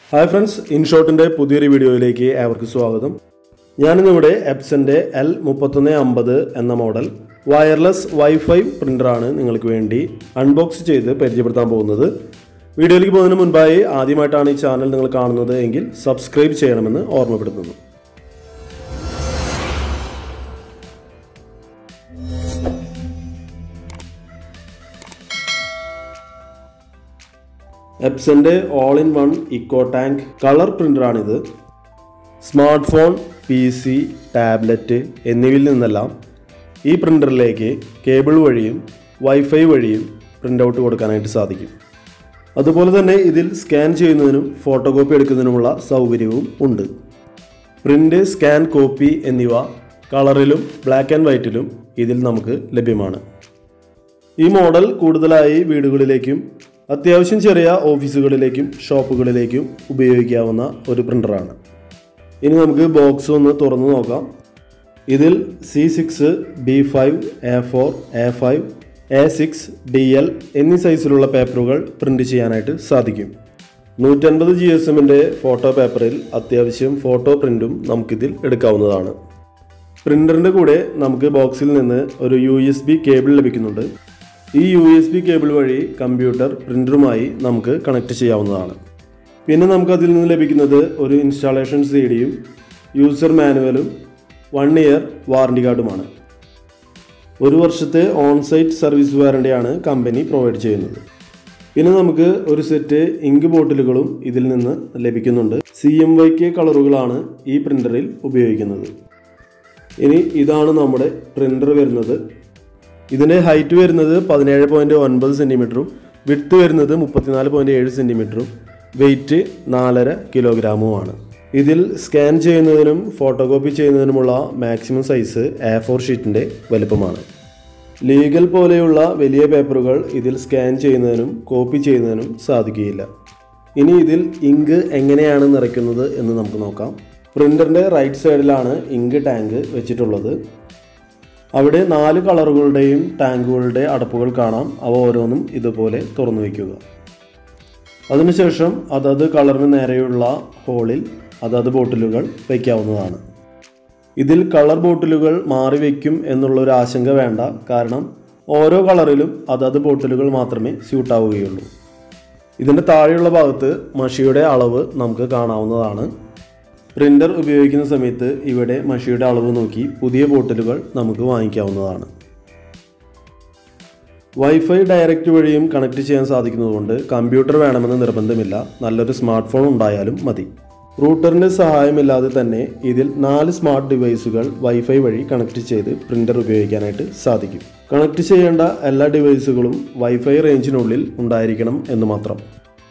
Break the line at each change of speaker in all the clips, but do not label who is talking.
Hi friends, InShotന്റെ പുതിയൊരു വീഡിയോയിലേക്ക് ഏവർക്കും സ്വാഗതം. ഞാനിന്നിവിടെ എപ്സന്റെ L3150 എന്ന മോഡൽ വയർലെസ് വൈഫൈ പ്രിന്ററാണ് നിങ്ങൾക്ക് വേണ്ടി അൺബോക്സ് ചെയ്ത് പരിചയപ്പെടുത്താൻ പോകുന്നത്. വീഡിയോയിലേക്ക് പോകുന്നതിന് മുൻപായി ആദ്യമായിട്ടാണ് ഈ ചാനൽ നിങ്ങൾ കാണുന്നത് എങ്കിൽ സബ്സ്ക്രൈബ് ചെയ്യണമെന്ന് ഓർമ്മപ്പെടുത്തുന്നു. എപ്സന്റെ all-in-one eco tank കളർ പ്രിന്ററാണിത്. സ്മാർട്ട് ഫോൺ, PC, ടാബ്ലറ്റ് എന്നിവയിൽ നിന്നെല്ലാം ഈ പ്രിന്ററിലേക്ക് കേബിൾ വഴിയും വൈഫൈ വഴിയും പ്രിന്റ് ഔട്ട് കൊടുക്കാനായിട്ട് സാധിക്കും. അതുപോലെ തന്നെ ഇതിൽ സ്കാൻ ചെയ്യുന്നതിനും ഫോട്ടോ കോപ്പി എടുക്കുന്നതിനുമുള്ള സൗകര്യവും ഉണ്ട്. പ്രിന്റ്, സ്കാൻ, കോപ്പി എന്നിവ കളറിലും ബ്ലാക്ക് ആൻഡ് വൈറ്റിലും ഇതിൽ നമുക്ക് ലഭ്യമാണ്. ഈ മോഡൽ കൂടുതലായി വീടുകളിലേക്കും അത്യാവശ്യം ചെറിയ ഓഫീസുകളിലേക്കും ഷോപ്പുകളിലേക്കും ഉപയോഗിക്കാവുന്ന ഒരു പ്രിന്ററാണ്. ഇനി നമുക്ക് ബോക്സ് ഒന്ന് തുറന്നു നോക്കാം. ഇതിൽ C6, B5, A4, A5, A6, DL എന്നീ സൈസിലുള്ള പേപ്പറുകൾ പ്രിന്റ് ചെയ്യാനായിട്ട് സാധിക്കും. 150 GSMന്റെ ഫോട്ടോ പേപ്പറിൽ അത്യാവശ്യം ഫോട്ടോ പ്രിന്റും നമുക്കിതിൽ എടുക്കാവുന്നതാണ്. പ്രിന്ററിൻ്റെ കൂടെ നമുക്ക് ബോക്സിൽ നിന്ന് ഒരു USB കേബിൾ ലഭിക്കുന്നുണ്ട്. ഈ USB കേബിൾ വഴി കമ്പ്യൂട്ടർ പ്രിന്ററുമായി നമുക്ക് കണക്ട് ചെയ്യാവുന്നതാണ്. പിന്നെ നമുക്ക് അതിൽ നിന്ന് ലഭിക്കുന്നത് ഒരു ഇൻസ്റ്റാളേഷൻ CD-യും യൂസർ മാനുവലും 1 ഇയർ വാറണ്ടി കാർഡുമാണ്. 1 വർഷത്തെ ഓൺസൈറ്റ് സർവീസ് വാറണ്ടിയാണ് കമ്പനി പ്രൊവൈഡ് ചെയ്യുന്നത്. പിന്നെ നമുക്ക് ഒരു സെറ്റ് ഇങ്ക് ബോട്ടിലുകളും ഇതിൽ നിന്ന് ലഭിക്കുന്നുണ്ട്. CMYK കളറുകളാണ് ഈ പ്രിന്ററിൽ ഉപയോഗിക്കുന്നത്. ഇനി ഇതാണ് നമ്മുടെ പ്രിന്റർ വരുന്നത്. ഇതിൻ്റെ ഹൈറ്റ് വരുന്നത് 17.9 സെൻറ്റിമീറ്ററും വിഡ്ത്ത് വരുന്നത് 34.7 സെൻറ്റിമീറ്ററും വെയ്റ്റ് 4.5 കിലോഗ്രാമുമാണ്. ഇതിൽ സ്കാൻ ചെയ്യുന്നതിനും ഫോട്ടോ കോപ്പി ചെയ്യുന്നതിനുമുള്ള മാക്സിമം സൈസ് A4 ഷീറ്റിൻ്റെ വലുപ്പമാണ്. ലീഗൽ പോലെയുള്ള വലിയ പേപ്പറുകൾ ഇതിൽ സ്കാൻ ചെയ്യുന്നതിനും കോപ്പി ചെയ്യുന്നതിനും സാധിക്കുകയില്ല. ഇനി ഇതിൽ ഇങ്ക് എങ്ങനെയാണ് നിറയ്ക്കുന്നത് എന്ന് നമുക്ക് നോക്കാം. പ്രിൻ്ററിൻ്റെ റൈറ്റ് സൈഡിലാണ് ഇങ്ക് ടാങ്ക് വെച്ചിട്ടുള്ളത്. അവിടെ 4 കളറുകളുടെയും ടാങ്കുകളുടെ അടപ്പുകൾ കാണാം. അവ ഓരോന്നും ഇതുപോലെ തുറന്നു വയ്ക്കുക. അതിനുശേഷം അതത് കളറിന് നേരെയുള്ള ഹോളിൽ അതത് ബോട്ടിലുകൾ വയ്ക്കാവുന്നതാണ്. ഇതിൽ കളർ ബോട്ടിലുകൾ മാറി വയ്ക്കും എന്നുള്ളൊരു ആശങ്ക വേണ്ട. കാരണം ഓരോ കളറിലും അതത് ബോട്ടിലുകൾ മാത്രമേ സ്യൂട്ടാവുകയുള്ളൂ. ഇതിൻ്റെ താഴെയുള്ള ഭാഗത്ത് മഷിയുടെ അളവ് നമുക്ക് കാണാവുന്നതാണ്. പ്രിൻ്റർ ഉപയോഗിക്കുന്ന സമയത്ത് ഇവിടെ മഷിയുടെ അളവ് നോക്കി പുതിയ ബോട്ടിലുകൾ നമുക്ക് വാങ്ങിക്കാവുന്നതാണ്. വൈഫൈ ഡയറക്റ്റ് വഴിയും കണക്ട് ചെയ്യാൻ സാധിക്കുന്നതുകൊണ്ട് കമ്പ്യൂട്ടർ വേണമെന്ന് നിർബന്ധമില്ല. നല്ലൊരു സ്മാർട്ട് ഫോൺ ഉണ്ടായാലും മതി. റൂട്ടറിൻ്റെ സഹായമില്ലാതെ തന്നെ ഇതിൽ 4 സ്മാർട്ട് ഡിവൈസുകൾ വൈഫൈ വഴി കണക്ട് ചെയ്ത് പ്രിൻ്റർ ഉപയോഗിക്കാനായിട്ട് സാധിക്കും. കണക്ട് ചെയ്യേണ്ട എല്ലാ ഡിവൈസുകളും വൈഫൈ റേഞ്ചിനുള്ളിൽ ഉണ്ടായിരിക്കണം എന്ന് മാത്രം.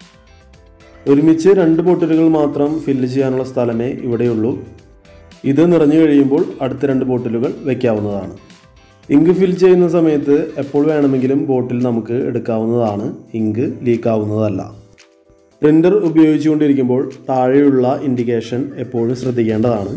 ഒരുമിച്ച് 2 ബോട്ടിലുകൾ മാത്രം ഫില്ല് ചെയ്യാനുള്ള സ്ഥലമേ ഇവിടെയുള്ളൂ. ഇത് നിറഞ്ഞു കഴിയുമ്പോൾ അടുത്ത 2 ബോട്ടിലുകൾ വയ്ക്കാവുന്നതാണ്. ഇങ്ക് ഫിൽ ചെയ്യുന്ന സമയത്ത് എപ്പോൾ വേണമെങ്കിലും ബോട്ടിൽ നമുക്ക് എടുക്കാവുന്നതാണ്. ഇങ്ക് ലീക്കാവുന്നതല്ല. പ്രിൻ്റർ ഉപയോഗിച്ചുകൊണ്ടിരിക്കുമ്പോൾ താഴെയുള്ള ഇൻഡിക്കേഷൻ എപ്പോഴും ശ്രദ്ധിക്കേണ്ടതാണ്.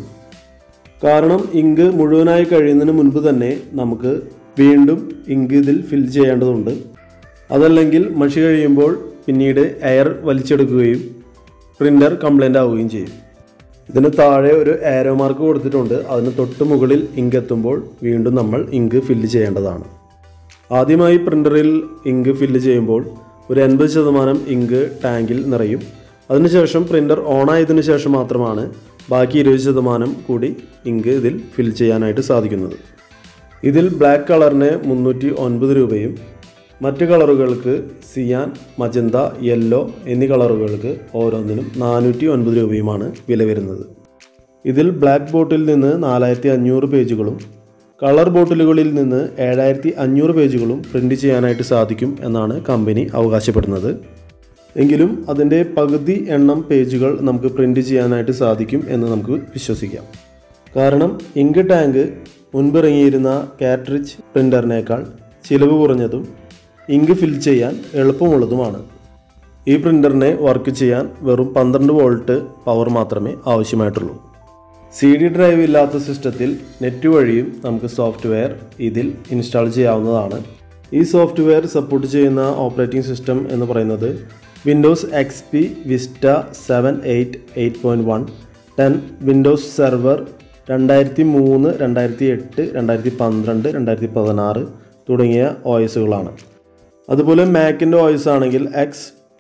കാരണം ഇങ്ക് മുഴുവനായി കഴിയുന്നതിന് മുൻപ് തന്നെ നമുക്ക് വീണ്ടും ഇങ്ക് ഇതിൽ ഫിൽ ചെയ്യേണ്ടതുണ്ട്. അതല്ലെങ്കിൽ മഷി കഴിയുമ്പോൾ പിന്നീട് എയർ വലിച്ചെടുക്കുകയും പ്രിൻ്റർ കംപ്ലൈൻ്റ് ആവുകയും ചെയ്യും. ഇതിന് താഴെ ഒരു ആരോ മാർക്ക് കൊടുത്തിട്ടുണ്ട്. അതിന് തൊട്ട് മുകളിൽ ഇങ്ക് എത്തുമ്പോൾ വീണ്ടും നമ്മൾ ഇങ്ക് ഫില്ല് ചെയ്യേണ്ടതാണ്. ആദ്യമായി പ്രിൻ്ററിൽ ഇങ്ക് ഫില്ല് ചെയ്യുമ്പോൾ ഒരു 80% ഇങ്ക് ടാങ്കിൽ നിറയും. അതിനുശേഷം പ്രിൻ്റർ ഓണായതിനു ശേഷം മാത്രമാണ് ബാക്കി 20% കൂടി ഇങ്ക് ഇതിൽ ഫിൽ ചെയ്യാനായിട്ട് സാധിക്കുന്നത്. ഇതിൽ ബ്ലാക്ക് കളറിന് 309 രൂപയും മറ്റ് കളറുകൾക്ക് സിയാൻ, മജന്ത, യെല്ലോ എന്നീ കളറുകൾക്ക് ഓരോന്നിനും 409 രൂപയുമാണ് വില വരുന്നത്. ഇതിൽ ബ്ലാക്ക് ബോട്ടിൽ നിന്ന് 4500 പേജുകളും കളർ ബോട്ടിലുകളിൽ നിന്ന് 7500 പേജുകളും പ്രിൻ്റ് ചെയ്യാനായിട്ട് സാധിക്കും എന്നാണ് കമ്പനി അവകാശപ്പെടുന്നത്. എങ്കിലും അതിൻ്റെ പകുതി എണ്ണം പേജുകൾ നമുക്ക് പ്രിൻ്റ് ചെയ്യാനായിട്ട് സാധിക്കും എന്ന് നമുക്ക് വിശ്വസിക്കാം. കാരണം ഇങ്ക് ടാങ്ക് മുൻപിറങ്ങിയിരുന്ന കാർട്രിഡ്ജ് പ്രിൻ്ററിനേക്കാൾ ചിലവ് കുറഞ്ഞതും ഇങ്ക് ഫിൽ ചെയ്യാൻ എളുപ്പമുള്ളതുമാണ്. ഈ പ്രിൻ്ററിനെ വർക്ക് ചെയ്യാൻ വെറും 12 വോൾട്ട് പവർ മാത്രമേ ആവശ്യമായിട്ടുള്ളൂ. CD ഡ്രൈവ് ഇല്ലാത്ത സിസ്റ്റത്തിൽ നെറ്റ് വഴിയും നമുക്ക് സോഫ്റ്റ്വെയർ ഇതിൽ ഇൻസ്റ്റാൾ ചെയ്യാവുന്നതാണ്. ഈ സോഫ്റ്റ്വെയർ സപ്പോർട്ട് ചെയ്യുന്ന ഓപ്പറേറ്റിംഗ് സിസ്റ്റം എന്ന് പറയുന്നത് Windows XP Vista 7, 8, 8.1, 10, Windows server 2003, 2008, 2012, 2016 തുടങ്ങിയ OSകളാണ്. അതുപോലെ മാക്കിൻ്റെ OS ആണെങ്കിൽ X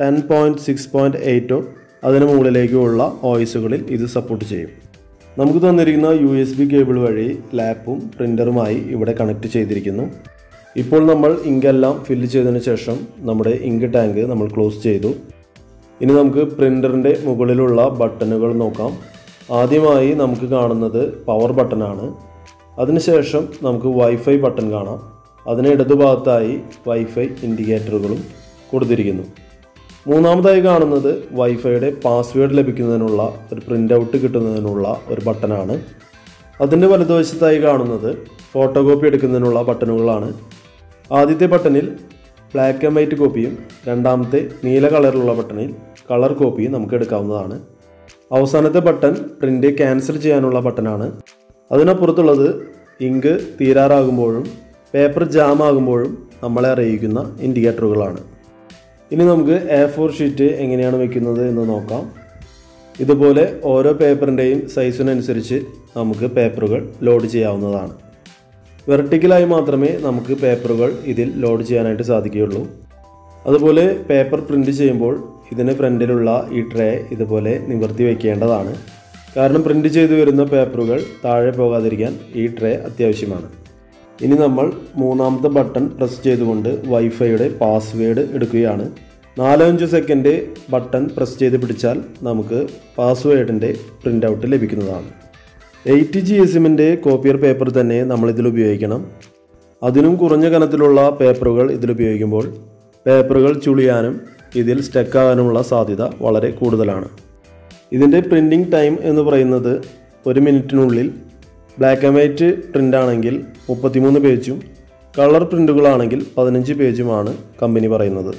10.6.8 അതിന് മുകളിലേക്കുള്ള OSകളിൽ ഇത് സപ്പോർട്ട് ചെയ്യും. നമുക്ക് തന്നിരിക്കുന്ന USB കേബിൾ വഴി ലാപ്പും പ്രിൻ്ററുമായി ഇവിടെ കണക്ട് ചെയ്തിരിക്കുന്നു. ഇപ്പോൾ നമ്മൾ ഇങ്കെല്ലാം ഫില്ല് ചെയ്തതിന് ശേഷം നമ്മുടെ ഇങ്ക് ടാങ്ക് നമ്മൾ ക്ലോസ് ചെയ്തു. ഇനി നമുക്ക് പ്രിൻ്ററിൻ്റെ മുകളിലുള്ള ബട്ടണുകൾ നോക്കാം. ആദ്യമായി നമുക്ക് കാണുന്നത് പവർ ബട്ടണാണ്. അതിനുശേഷം നമുക്ക് വൈഫൈ ബട്ടൺ കാണാം. അതിന് ഇടതുഭാഗത്തായി വൈഫൈ ഇൻഡിക്കേറ്ററുകളും കൊടുത്തിരിക്കുന്നു. മൂന്നാമതായി കാണുന്നത് വൈഫൈയുടെ പാസ്വേഡ് ലഭിക്കുന്നതിനുള്ള ഒരു പ്രിൻ്റ് ഔട്ട് കിട്ടുന്നതിനുള്ള ഒരു ബട്ടണാണ്. അതിൻ്റെ വലതുവശത്തായി കാണുന്നത് ഫോട്ടോ കോപ്പി എടുക്കുന്നതിനുള്ള ബട്ടണുകളാണ്. ആദ്യത്തെ ബട്ടണിൽ ബ്ലാക്ക് ആൻഡ് വൈറ്റ് കോപ്പിയും രണ്ടാമത്തെ നീല കളറിലുള്ള ബട്ടണിൽ കളർ കോപ്പിയും നമുക്ക് എടുക്കാവുന്നതാണ്. അവസാനത്തെ ബട്ടൺ പ്രിൻ്റ് ക്യാൻസൽ ചെയ്യാനുള്ള ബട്ടണാണ്. അതിനപ്പുറത്തുള്ളത് ഇങ്ക് തീരാറാകുമ്പോഴും പേപ്പർ ജാം ആകുമ്പോഴും നമ്മളെ അറിയിക്കുന്ന ഇൻഡിക്കേറ്ററുകളാണ്. ഇനി നമുക്ക് A4 ഷീറ്റ് എങ്ങനെയാണ് വയ്ക്കുന്നത് എന്ന് നോക്കാം. ഇതുപോലെ ഓരോ പേപ്പറിൻ്റെയും സൈസിനനുസരിച്ച് നമുക്ക് പേപ്പറുകൾ ലോഡ് ചെയ്യാവുന്നതാണ്. വെർട്ടിക്കലായി മാത്രമേ നമുക്ക് പേപ്പറുകൾ ഇതിൽ ലോഡ് ചെയ്യാനായിട്ട് സാധിക്കുകയുള്ളൂ. അതുപോലെ പേപ്പർ പ്രിൻ്റ് ചെയ്യുമ്പോൾ ഇതിന് ഫ്രണ്ടിലുള്ള ഈ ട്രേ ഇതുപോലെ നിവർത്തി വയ്ക്കേണ്ടതാണ്. കാരണം പ്രിൻ്റ് ചെയ്തു വരുന്ന പേപ്പറുകൾ താഴെ പോകാതിരിക്കാൻ ഈ ട്രേ അത്യാവശ്യമാണ്. ഇനി നമ്മൾ മൂന്നാമത്തെ ബട്ടൺ പ്രസ് ചെയ്തുകൊണ്ട് വൈഫൈയുടെ പാസ്വേഡ് എടുക്കുകയാണ്. 4-5 സെക്കൻഡ് ബട്ടൺ പ്രസ് ചെയ്ത് പിടിച്ചാൽ നമുക്ക് പാസ്വേഡിൻ്റെ പ്രിൻ്റ് ഔട്ട് ലഭിക്കുന്നതാണ്. 8 GSMൻ്റെ കോപ്പിയർ പേപ്പർ തന്നെ നമ്മളിതിൽ ഉപയോഗിക്കണം. അതിനും കുറഞ്ഞ കനത്തിലുള്ള പേപ്പറുകൾ ഇതിലുപയോഗിക്കുമ്പോൾ പേപ്പറുകൾ ചുളിയാനും ഇതിൽ സ്റ്റക്കാകാനുമുള്ള സാധ്യത വളരെ കൂടുതലാണ്. ഇതിൻ്റെ പ്രിൻറ്റിംഗ് ടൈം എന്ന് പറയുന്നത് 1 മിനിറ്റിനുള്ളിൽ ബ്ലാക്ക് ആൻഡ് വൈറ്റ് പ്രിൻ്റ് ആണെങ്കിൽ 33 പേജും കളർ പ്രിൻ്റുകളാണെങ്കിൽ 15 പേജുമാണ് കമ്പനി പറയുന്നത്.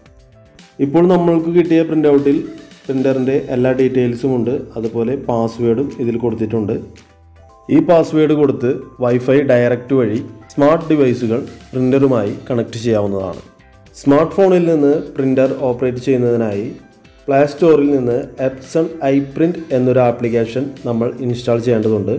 ഇപ്പോൾ നമ്മൾക്ക് കിട്ടിയ പ്രിൻ്റ് ഔട്ടിൽ പ്രിൻ്ററിൻ്റെ എല്ലാ ഡീറ്റെയിൽസും ഉണ്ട്. അതുപോലെ പാസ്വേഡും ഇതിൽ കൊടുത്തിട്ടുണ്ട്. ഈ പാസ്വേഡ് കൊടുത്ത് വൈഫൈ ഡയറക്റ്റ് വഴി സ്മാർട്ട് ഡിവൈസുകൾ പ്രിൻ്ററുമായി കണക്ട് ചെയ്യാവുന്നതാണ്. സ്മാർട്ട് ഫോണിൽ നിന്ന് പ്രിൻ്റർ ഓപ്പറേറ്റ് ചെയ്യുന്നതിനായി പ്ലേ സ്റ്റോറിൽ നിന്ന് എപ്സൺ ഐപ്രിൻ്റ് എന്നൊരു ആപ്ലിക്കേഷൻ നമ്മൾ ഇൻസ്റ്റാൾ ചെയ്യേണ്ടതുണ്ട്.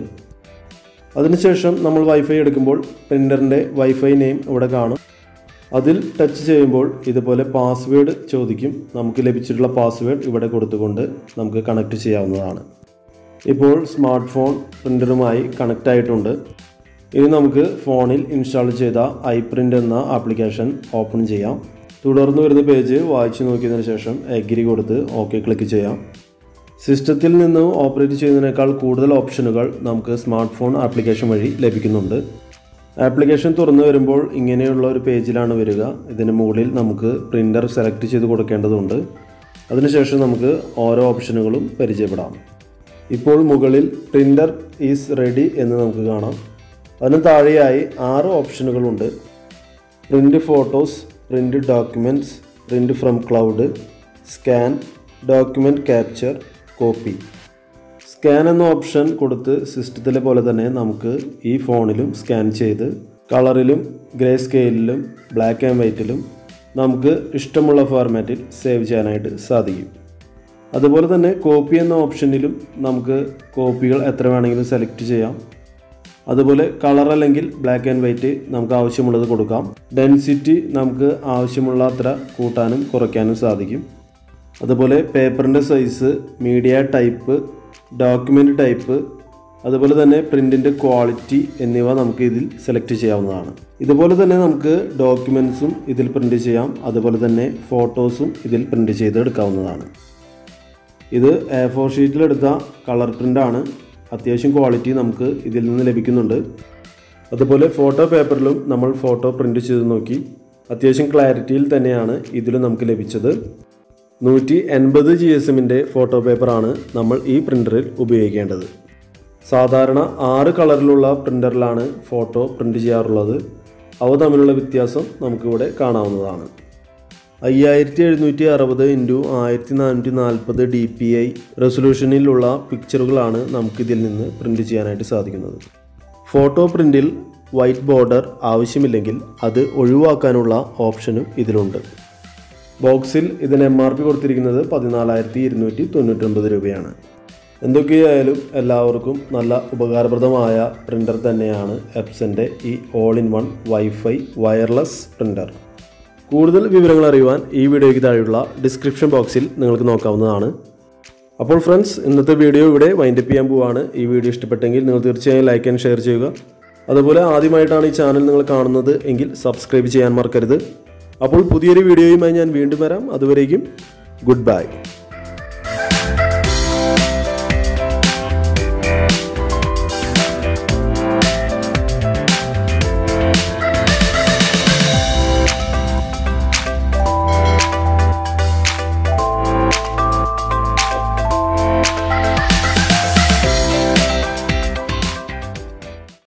അതിനുശേഷം നമ്മൾ വൈഫൈ എടുക്കുമ്പോൾ പ്രിൻ്ററിൻ്റെ വൈഫൈ നെയിം ഇവിടെ കാണും. അതിൽ ടച്ച് ചെയ്യുമ്പോൾ ഇതുപോലെ പാസ്വേഡ് ചോദിക്കും. നമുക്ക് ലഭിച്ചിട്ടുള്ള പാസ്വേഡ് ഇവിടെ കൊടുത്തുകൊണ്ട് നമുക്ക് കണക്ട് ചെയ്യാവുന്നതാണ്. ഇപ്പോൾ സ്മാർട്ട് ഫോൺ പ്രിൻ്ററുമായി കണക്റ്റ് ആയിട്ടുണ്ട്. ഇനി നമുക്ക് ഫോണിൽ ഇൻസ്റ്റാൾ ചെയ്ത ഐപ്രിൻ്റ് എന്ന ആപ്ലിക്കേഷൻ ഓപ്പൺ ചെയ്യാം. തുടർന്ന് വരുന്ന പേജ് വായിച്ചു നോക്കിയതിന് ശേഷം എഗ്രി കൊടുത്ത് ഓക്കെ ക്ലിക്ക് ചെയ്യാം. സിസ്റ്റത്തിൽ നിന്ന് ഓപ്പറേറ്റ് ചെയ്യുന്നതിനേക്കാൾ കൂടുതൽ ഓപ്ഷനുകൾ നമുക്ക് സ്മാർട്ട് ഫോൺ ആപ്ലിക്കേഷൻ വഴി ലഭിക്കുന്നുണ്ട്. ആപ്ലിക്കേഷൻ തുറന്നു വരുമ്പോൾ ഇങ്ങനെയുള്ള ഒരു പേജിലാണ് വരിക. ഇതിന് മുകളിൽ നമുക്ക് പ്രിൻ്റർ സെലക്ട് ചെയ്ത് കൊടുക്കേണ്ടതുണ്ട്. അതിനുശേഷം നമുക്ക് ഓരോ ഓപ്ഷനുകളും പരിചയപ്പെടാം. ഇപ്പോൾ മുകളിൽ പ്രിൻ്റർ ഈസ് റെഡി എന്ന് നമുക്ക് കാണാം. അതിന് താഴെയായി 6 ഓപ്ഷനുകളുണ്ട്. Print photos, print documents, print from cloud, scan, document capture, copy. Scan എന്ന ഓപ്ഷൻ കൊടുത്ത് സിസ്റ്റത്തിലെ പോലെ തന്നെ നമുക്ക് ഈ ഫോണിലും സ്കാൻ ചെയ്ത് കളറിലും ഗ്രേ സ്കെയിലിലും ബ്ലാക്ക് ആൻഡ് വൈറ്റിലും നമുക്ക് ഇഷ്ടമുള്ള ഫോർമാറ്റിൽ സേവ് ചെയ്യാനായിട്ട് സാധിക്കും. അതുപോലെ തന്നെ കോപ്പി എന്ന ഓപ്ഷനിലും നമുക്ക് കോപ്പികൾ എത്ര വേണമെങ്കിലും സെലക്ട് ചെയ്യാം. അതുപോലെ കളർ അല്ലെങ്കിൽ ബ്ലാക്ക് ആൻഡ് വൈറ്റ് നമുക്ക് ആവശ്യമുള്ളത് കൊടുക്കാം. ഡെൻസിറ്റി നമുക്ക് ആവശ്യമുള്ള അത്ര കൂട്ടാനും കുറയ്ക്കാനും സാധിക്കും. അതുപോലെ പേപ്പറിൻ്റെ size, media type, document type, അതുപോലെ തന്നെ പ്രിൻറ്റിൻ്റെ ക്വാളിറ്റി എന്നിവ നമുക്ക് ഇതിൽ സെലക്ട് ചെയ്യാവുന്നതാണ്. ഇതുപോലെ തന്നെ നമുക്ക് ഡോക്യുമെൻറ്റ്സും ഇതിൽ പ്രിൻ്റ് ചെയ്യാം. അതുപോലെ തന്നെ ഫോട്ടോസും ഇതിൽ പ്രിൻ്റ് ചെയ്ത് എടുക്കാവുന്നതാണ്. ഇത് A4 ഷീറ്റിലെടുത്ത കളർ പ്രിൻ്റാണ്. അത്യാവശ്യം ക്വാളിറ്റി നമുക്ക് ഇതിൽ നിന്ന് ലഭിക്കുന്നുണ്ട്. അതുപോലെ ഫോട്ടോ പേപ്പറിലും നമ്മൾ ഫോട്ടോ പ്രിൻ്റ് ചെയ്ത് നോക്കി. അത്യാവശ്യം ക്ലാരിറ്റിയിൽ തന്നെയാണ് ഇതിൽ നമുക്ക് ലഭിച്ചത്. 180 GSMൻ്റെ ഫോട്ടോ പേപ്പറാണ് നമ്മൾ ഈ പ്രിൻ്ററിൽ ഉപയോഗിക്കേണ്ടത്. സാധാരണ 6 കളറിലുള്ള പ്രിൻ്ററിലാണ് ഫോട്ടോ പ്രിൻ്റ് ചെയ്യാറുള്ളത്. അവ തമ്മിലുള്ള വ്യത്യാസം നമുക്കിവിടെ കാണാവുന്നതാണ്. 5760 × 1440 DPI റെസൊല്യൂഷനിലുള്ള പിക്ചറുകളാണ് നമുക്കിതിൽ നിന്ന് പ്രിൻ്റ് ചെയ്യാനായിട്ട് സാധിക്കുന്നത്. ഫോട്ടോ പ്രിൻ്റിൽ വൈറ്റ് ബോർഡർ ആവശ്യമില്ലെങ്കിൽ അത് ഒഴിവാക്കാനുള്ള ഓപ്ഷനും ഇതിലുണ്ട്. ബോക്സിൽ ഇതിന് MRP കൊടുത്തിരിക്കുന്നത് 14,299 രൂപയാണ്. എന്തൊക്കെയായാലും എല്ലാവർക്കും നല്ല ഉപകാരപ്രദമായ പ്രിൻ്റർ തന്നെയാണ് എപ്സൻ്റെ ഈ all in one wifi wireless printer. കൂടുതൽ വിവരങ്ങൾ അറിയുവാൻ ഈ വീഡിയോയ്ക്ക് താഴെയുള്ള ഡിസ്ക്രിപ്ഷൻ ബോക്സിൽ നിങ്ങൾക്ക് നോക്കാവുന്നതാണ്. അപ്പോൾ ഫ്രണ്ട്സ്, ഇന്നത്തെ വീഡിയോ ഇവിടെ വൈൻഡപ്പ് ചെയ്യാൻ പോവുകയാണ്. ഈ വീഡിയോ ഇഷ്ടപ്പെട്ടെങ്കിൽ നിങ്ങൾ തീർച്ചയായും ലൈക്ക് ആൻഡ് ഷെയർ ചെയ്യുക. അതുപോലെ ആദ്യമായിട്ടാണ് ഈ ചാനൽ നിങ്ങൾ കാണുന്നത് എങ്കിൽ സബ്സ്ക്രൈബ് ചെയ്യാൻ മറക്കരുത്. അപ്പോൾ പുതിയൊരു വീഡിയോയുമായി ഞാൻ വീണ്ടും വരാം. അതുവരേക്കും ഗുഡ് ബൈ.